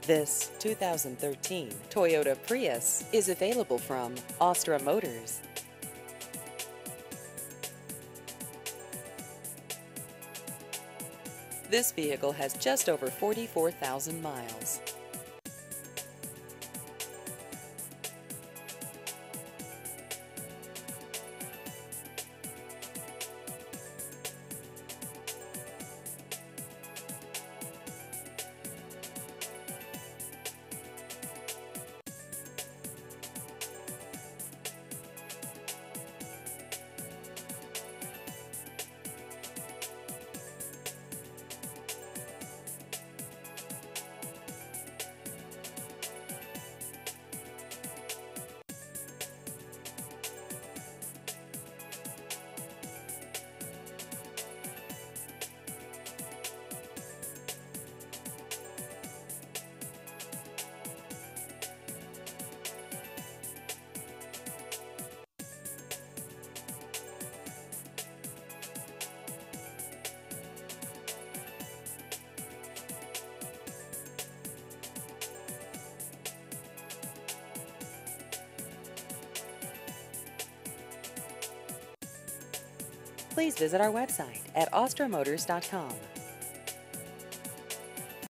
This 2013 Toyota Prius is available from Astra Motors. This vehicle has just over 44,000 miles. Please visit our website at astramotors.com.